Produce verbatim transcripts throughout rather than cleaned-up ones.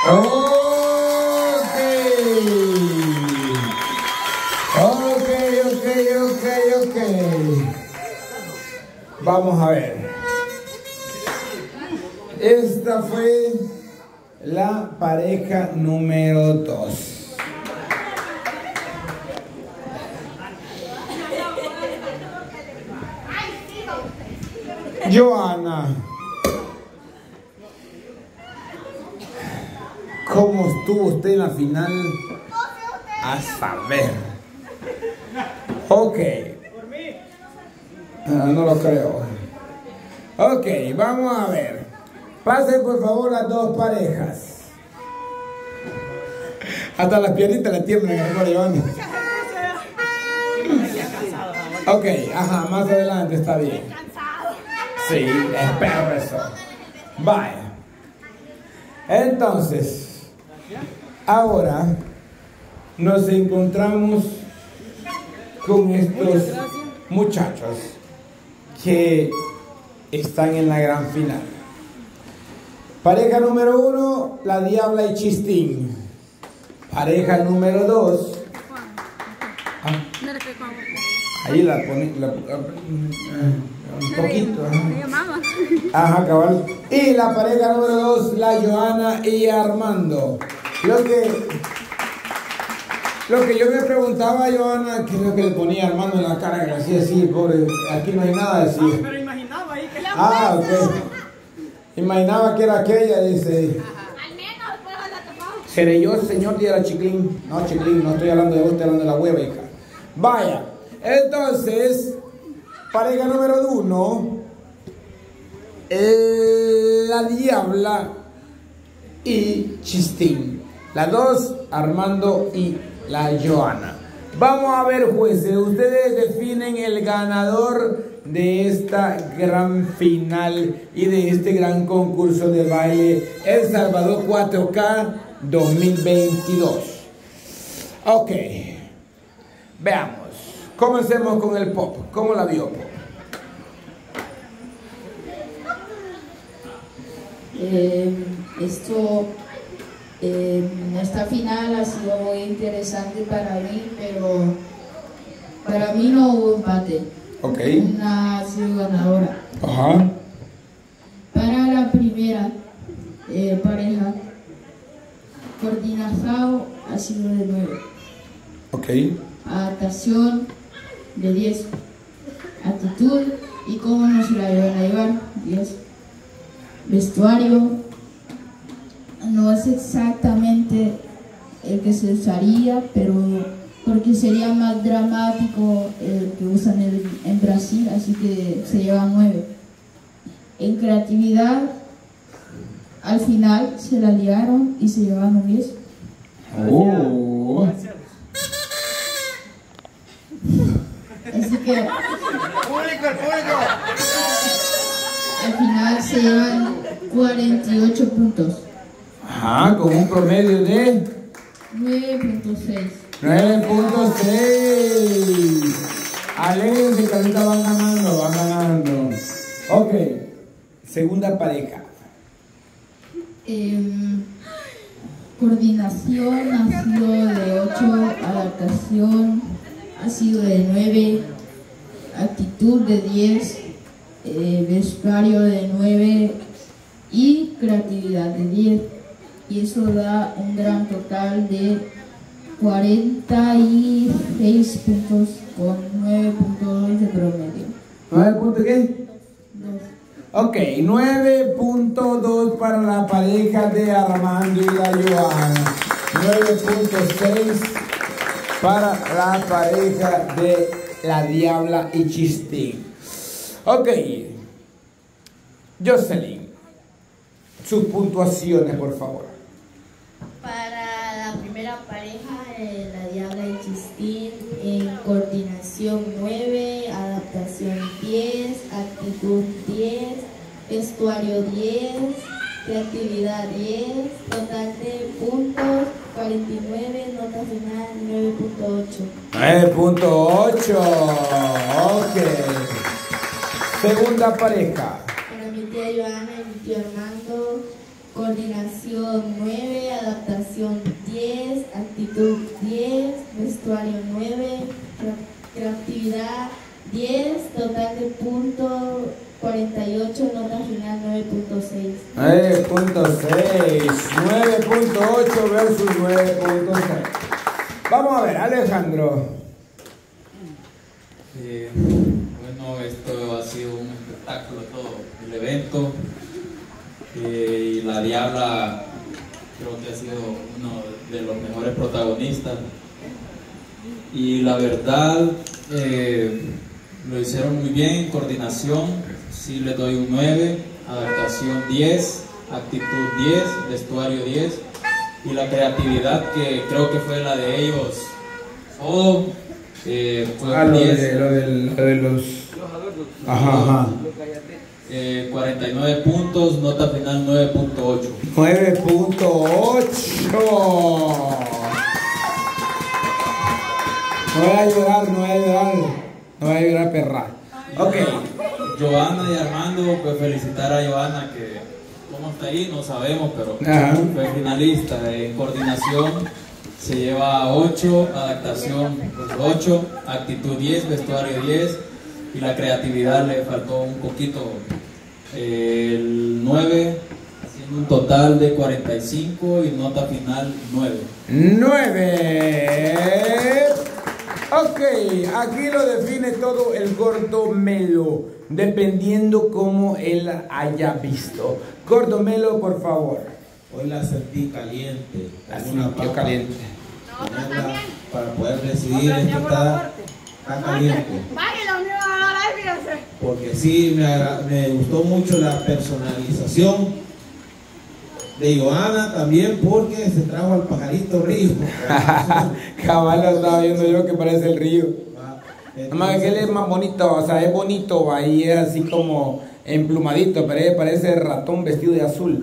Ok. Ok, ok, ok, ok. Vamos a ver. Esta fue la pareja número dos. Joana, ¿cómo estuvo usted en la final? A saber. Ok. Ah, no lo creo. Ok, vamos a ver. Pasen por favor las dos parejas. Hasta las piernitas le tiemblan a Joana. Ok, ajá, más adelante está bien. Sí, espero eso. Vaya. Entonces, ahora nos encontramos con estos muchachos que están en la gran final. Pareja número uno, la Diabla y Chistín. Pareja número dos. Ah, ahí la pone la, un poquito. Ajá. Ajá, cabal. Y la pareja número dos, la Joana y Armando. Lo que Lo que yo me preguntaba a Joana, ¿qué es lo que le ponía a Armando en la cara? Que hacía así, pobre, aquí no hay nada de así. Ah, pero imaginaba ahí que la Ah, ok. Imaginaba que era aquella, dice. Al menos después la tomó. ¿Seré yo, señor, diera Chiclín? No, Chiclín, no estoy hablando de vos, estoy hablando de la hueva, hija. Vaya, entonces, pareja número uno, la Diabla y Chistín. La dos, Armando y la Joana. Vamos a ver, jueces, ustedes definen el ganador de esta gran final y de este gran concurso de baile El Salvador cuatro K dos mil veintidós. Ok, veamos. Comencemos con el pop. ¿Cómo la vio, Pop? Eh, esto Eh, esta final ha sido muy interesante para mí, pero para mí no hubo empate. Ok. Una ha sido ganadora. Ajá. Para la primera eh, pareja, coordinación ha sido de nueve. Ok. Adaptación de diez. Actitud y cómo nos la iban a llevar, diez. Vestuario no es exactamente el que se usaría, pero porque sería más dramático el que usan en, en Brasil, así que se llevan nueve. En creatividad, al final se la liaron y se llevaron un diez. Oh. Así que público, el público. al final se llevan cuarenta y ocho puntos. Ajá, con un promedio de nueve punto seis. nueve punto seis. Alégrense que ahorita van ganando, van ganando. Ok, segunda pareja. Eh, coordinación ha sido de ocho, adaptación ha sido de nueve, actitud de diez, eh, vestuario de nueve y creatividad de diez. Y eso da un gran total de cuarenta y seis puntos con nueve punto dos de promedio. ¿nueve punto qué? dos. Ok, nueve punto dos para la pareja de Armando y la Joana. nueve punto seis para la pareja de la Diabla y Chistín. Ok, Jocelyn, sus puntuaciones, por favor. Para la primera pareja, eh, la Diabla y Chistín, en coordinación nueve, adaptación diez, actitud diez, vestuario diez, creatividad diez, total de puntos cuarenta y nueve, nota final nueve punto ocho. nueve punto ocho, ok. Segunda pareja. Para mi tía Joana y mi tío Armando, coordinación nueve, adaptación diez, actitud diez, vestuario nueve, creatividad diez, total de punto cuarenta y ocho, nota final nueve punto seis. nueve punto seis, nueve punto ocho versus nueve punto seis. Vamos a ver, Alejandro. Eh, bueno, esto ha sido un espectáculo todo el evento. Eh, y la Diabla creo que ha sido uno de los mejores protagonistas. Y la verdad, eh, lo hicieron muy bien. Coordinación, sí le doy un nueve, adaptación diez, actitud diez, vestuario diez, y la creatividad, que creo que fue la de ellos todo, eh, fue Ah, un lo diez. de, lo de, lo de los... Ajá, ajá. Eh, cuarenta y nueve puntos, nota final nueve punto ocho. nueve punto ocho. No voy a llorar, no voy a llorar. No voy a llorar, perra. Ok. Joana y Armando, pues felicitar a Joana, que cómo está ahí no sabemos, pero Ajá. fue finalista. En coordinación se lleva ocho, adaptación pues ocho, actitud diez, vestuario diez, y la creatividad le faltó un poquito, eh, el nueve, haciendo un total de cuarenta y cinco, y nota final nueve. nueve. Ok, aquí lo define todo el Gordo Melo, dependiendo cómo él haya visto. Gordo Melo, por favor. Hoy la sentí caliente. La como una sintió papa. caliente. Tenerla para poder decidir, esto está, está caliente. Vaya, la unión ahora, fíjense. Porque sí, me, agra- me gustó mucho la personalización de Joana también, porque se trajo al pajarito Río. Cabal, lo estaba viendo yo que parece el río. Entonces, Nomás que él es más bonito, o sea, es bonito, ahí es así como emplumadito, pero él parece ratón vestido de azul.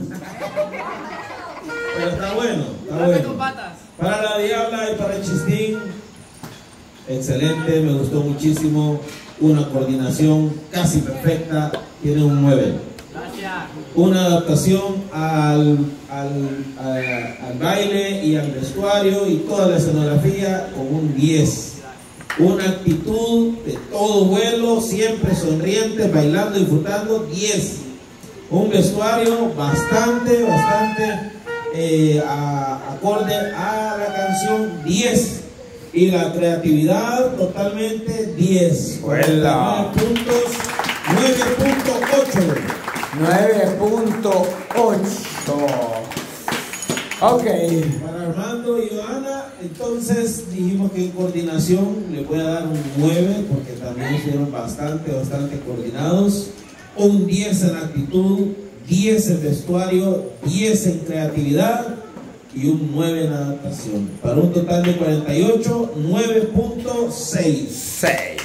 Pero está bueno, está bueno. Para la Diabla y para el Chistín, excelente, me gustó muchísimo. Una coordinación casi perfecta, tiene un nueve. Una adaptación al, al, a- al baile y al vestuario y toda la escenografía con un diez. Una actitud de todo vuelo, siempre sonriente, bailando, disfrutando, diez. Un vestuario bastante, bastante eh, a- acorde a la canción, diez. Y la creatividad totalmente diez. ¡Huela! nueve puntos, nueve punto ocho. nueve punto ocho. Ok. Para Armando y Joana, entonces dijimos que en coordinación le voy a dar un nueve, porque también fueron bastante, bastante coordinados. Un diez en actitud, diez en vestuario, diez en creatividad y un nueve en adaptación. Para un total de cuarenta y ocho, nueve punto seis. seis.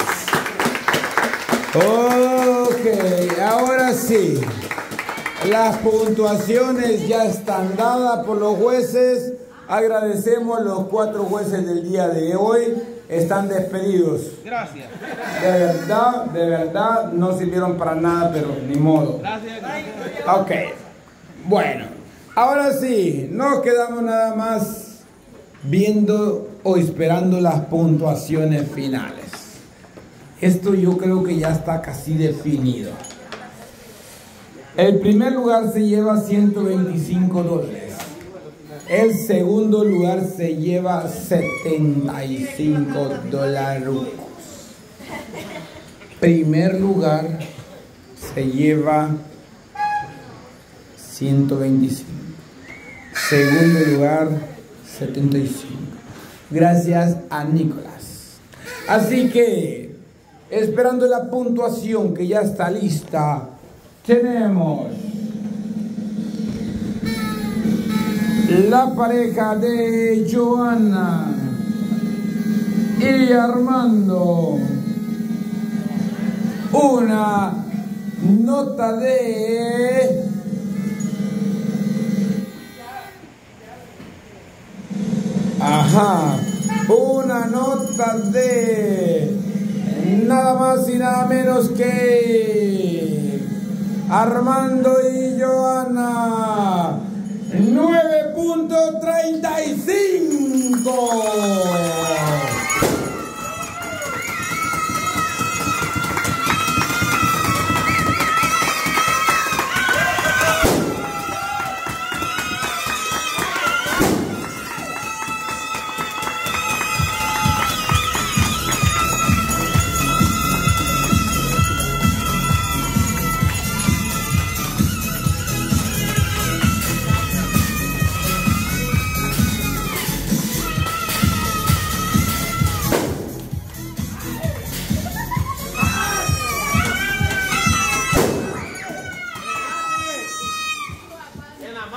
Ok, ahora sí. Las puntuaciones ya están dadas por los jueces. Agradecemos los cuatro jueces del día de hoy. Están despedidos. Gracias. De verdad, de verdad, no sirvieron para nada, pero ni modo. Gracias. Ok, bueno, ahora sí, nos quedamos nada más viendo o esperando las puntuaciones finales. Esto yo creo que ya está casi definido. El primer lugar se lleva ciento veinticinco dólares. El segundo lugar se lleva setenta y cinco dólares. Primer lugar se lleva ciento veinticinco. Segundo lugar, setenta y cinco. Gracias a Nicolás. Así que, esperando la puntuación que ya está lista, tenemos la pareja de Joana y Armando. Una nota de Ajá, una nota de nada más y nada menos que Armando y Joana.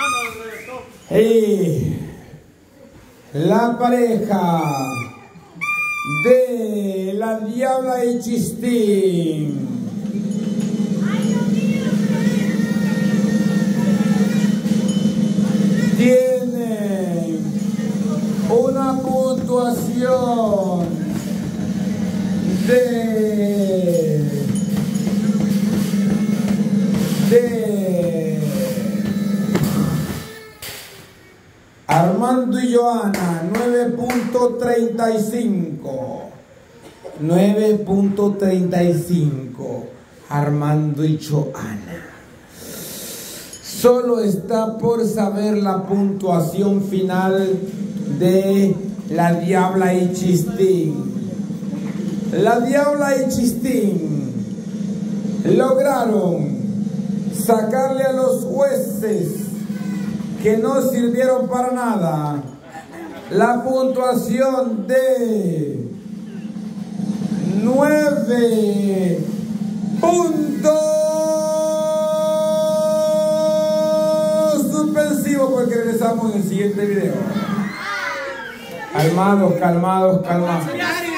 Y la pareja de la Diabla y Chistín tiene una puntuación de de Armando y Joana, nueve punto treinta y cinco. nueve punto treinta y cinco. Armando y Joana. Solo está por saber la puntuación final de la Diabla y Chistín. La Diabla y Chistín lograron sacarle a los jueces que no sirvieron para nada la puntuación de nueve puntos suspensivos, porque regresamos en el siguiente video. Calmados, calmados, calmados.